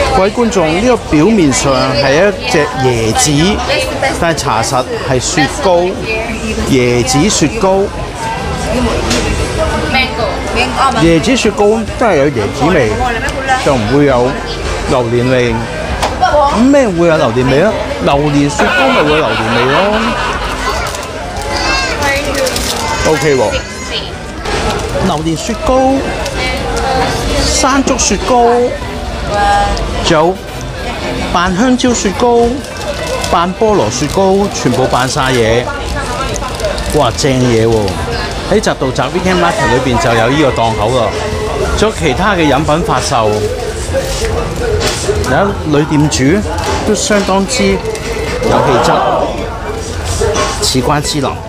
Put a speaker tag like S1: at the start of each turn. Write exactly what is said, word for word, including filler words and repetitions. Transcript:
S1: 各位觀眾，呢、這個表面上係一隻椰子，但係查實係雪糕，椰子雪糕。椰子雪糕真係有椰子味，就唔會有榴蓮味。咁咩會有榴蓮味啊？榴蓮雪糕咪會有榴蓮味咯。OK 喎，榴蓮雪糕、山竹雪糕，仲有扮香蕉雪糕、扮菠蘿雪糕，全部扮晒嘢。哇，正嘢喎！喺翟道翟 Weekend Market 裏邊就有呢個檔口啦，仲有其他嘅飲品發售。有女店主都相當之有氣質，似關之琳。